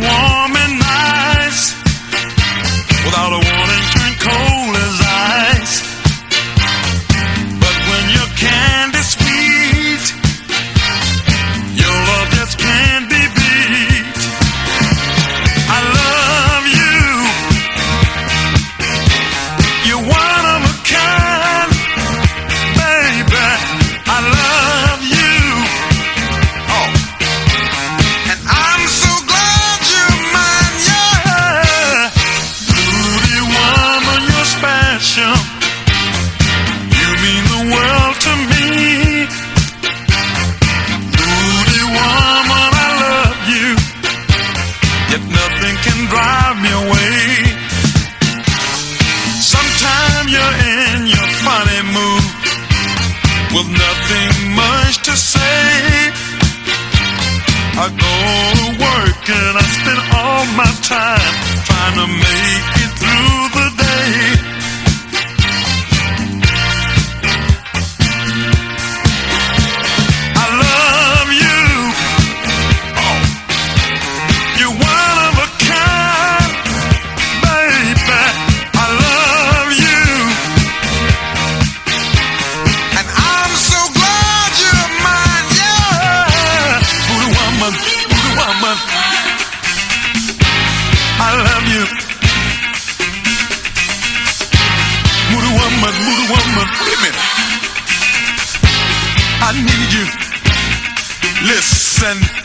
warm and nice, without a warning turn cold as ice. But when your candy's sweet, your love just can't be beat. I love you, you're one of a kind, baby. I love you, oh, and I'm so glad you're mine, yeah. Beauty woman, you're special, you mean the world to me. Beauty woman, I love you, yet nothing can drive me away. Sometime you're in your funny mood, with nothing much to say. I go to work and I spend all my time trying to make it through the day. I love you, oh, you're one of a kind, baby. I love you, and I'm so glad you're mine, yeah. Booty woman, I love you. Booty woman, wait a minute. I need you. Listen.